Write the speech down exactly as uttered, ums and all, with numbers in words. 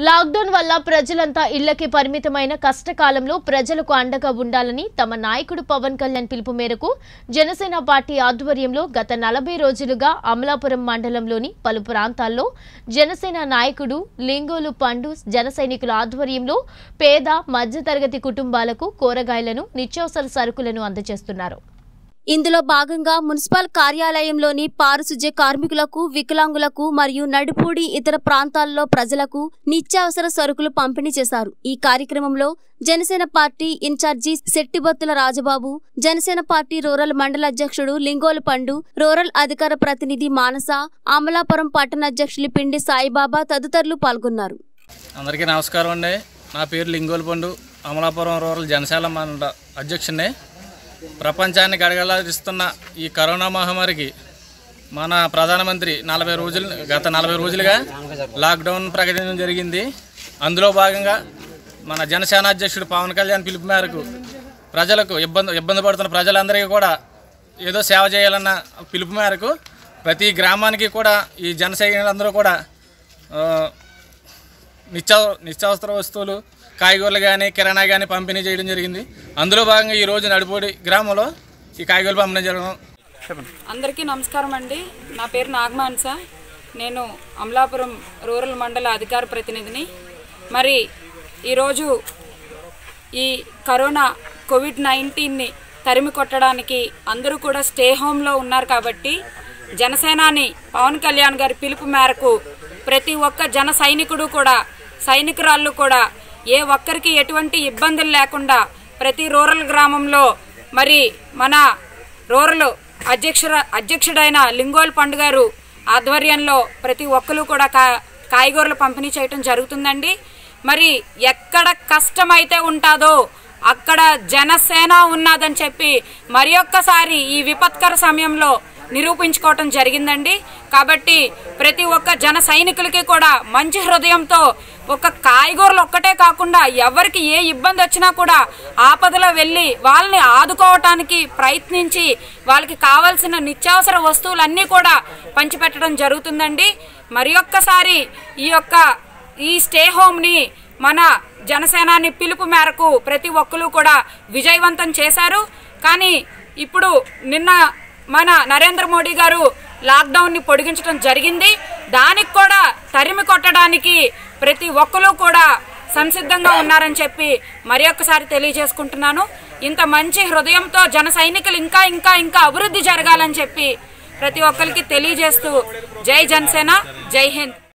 Lockdown వల్ల ప్రజలంతా ఇళ్లకి పరిమితమైన కష్టకాలంలో ప్రజలకు అండగా ఉండాలని తమ నాయకుడు పవన్ కళ్యాణ్ పిలుపు మేరకు జనసేన పార్టీ ఆధ్వర్యంలో గత నలభై రోజులుగా అమలాపురం మండలంలోని పలు ప్రాంతాల్లో జనసేన నాయకుడు లింగోలు పండు జనసైనికుల ఆధ్వర్యంలో పేద మధ్యతరగతి కుటుంబాలకు కూరగాయలను నిత్యావసర సరుకులను అందజేస్తున్నారు। ఇందులో భాగంగా మున్సిపల్ కార్యాలయంలోని పారిశుధ్య కార్మికులకు, వికలాంగులకు మరియు నడుపూడి ఇతర ప్రాంతాల్లో ప్రజలకు నిత్యావసర సరుకులు పంపిణీ చేశారు। ఈ కార్యక్రమంలో Janasena party incharge Settibothula Rajababu, Janasena party rural మండల అధ్యక్షుడు లింగోలు పండు, రూరల్ అధికార ప్రతినిధి మానస, అమలాపురం పట్టణ అధ్యక్షులు పిండి సాయిబాబా తదితరులు పాల్గొన్నారు। అందరికీ నమస్కారం అండి। నా పేరు లింగోలు పండు, అమలాపురం రూరల్ జనసేన మండల అధ్యక్షుడిని। ప్రపంచాన్ని గడగడలాడిస్తున్న ఈ కరోనా మహమ్మారికి మన ప్రధానమంత్రి నలభై రోజులు గత నలభై రోజులుగా లాక్డౌన్ ప్రకటించడం జరిగింది। అందులో భాగంగా మన జనసేన అధ్యక్షుడు పవన్ కళ్యాణ్ పిలుపు మేరకు ప్రజలకు ఇబ్బంది ఇబ్బంది పడుతున్న ప్రజలందరికీ కూడా ఏదో సేవ చేయాలన్న పిలుపు మేరకు ప్రతి గ్రామానికి కూడా ఈ జన సైనికులందరూ కూడా నిత్య నిత్యావసర వస్తువులు, కాయగూరలు కానీ కిరాణా కానీ పంపిణీ చేయడం జరిగింది। అందులో భాగంగా ఈరోజు నడుపూడి గ్రామంలో ఈ కాయగూరలు పంపిణీ జరగడం। అందరికీ నమస్కారం అండి। నా పేరు నాగమాన్స, నేను అమలాపురం రూరల్ మండల అధికార ప్రతినిధిని। మరి ఈరోజు ఈ కరోనా కోవిడ్ నైన్టీన్ని తరిమి కొట్టడానికి అందరూ కూడా స్టే హోమ్లో ఉన్నారు కాబట్టి జనసేనాని పవన్ కళ్యాణ్ గారి పిలుపు మేరకు ప్రతి ఒక్క జన సైనికుడు కూడా సైనికురాళ్ళు కూడా ఏ ఒక్కరికి ఎటువంటి ఇబ్బందులు లేకుండా ప్రతి రూరల్ గ్రామంలో మరి మన రూరల్ అధ్యక్షుడ అధ్యక్షుడైన లింగోల్ పండు గారు ఆధ్వర్యంలో ప్రతి ఒక్కరు కూడా కా కాయగూరలు పంపిణీ చేయటం జరుగుతుందండి। మరి ఎక్కడ కష్టమైతే ఉంటుందో అక్కడ జనసేన ఉన్నదని చెప్పి మరి ఒక్కసారి ఈ విపత్కర సమయంలో నిరూపించుకోవటం జరిగిందండి। కాబట్టి ప్రతి ఒక్క జన సైనికులకి కూడా మంచి హృదయంతో ఒక కాయగూరలు ఒక్కటే కాకుండా ఎవరికి ఏ ఇబ్బంది వచ్చినా కూడా ఆపదలో వెళ్ళి వాళ్ళని ఆదుకోవటానికి ప్రయత్నించి వాళ్ళకి కావాల్సిన నిత్యావసర వస్తువులన్నీ కూడా పంచిపెట్టడం జరుగుతుందండి। మరి ఒక్కసారి ఈ యొక్క ఈ స్టే హోమ్ని మన జనసేనాని పిలుపు మేరకు ప్రతి ఒక్కరు కూడా విజయవంతం చేశారు। కానీ ఇప్పుడు నిన్న మన నరేంద్ర మోడీ గారు లాక్డౌన్ని పొడిగించడం జరిగింది। దానికి కూడా తరిమి కొట్టడానికి ప్రతి ఒక్కరు కూడా సంసిద్ధంగా ఉన్నారని చెప్పి మరి ఒక్కసారి తెలియజేసుకుంటున్నాను। ఇంత మంచి హృదయంతో జన సైనికులు ఇంకా ఇంకా ఇంకా అభివృద్ధి జరగాలని చెప్పి ప్రతి ఒక్కరికి తెలియజేస్తూ జై జనసేన, జై హింద్।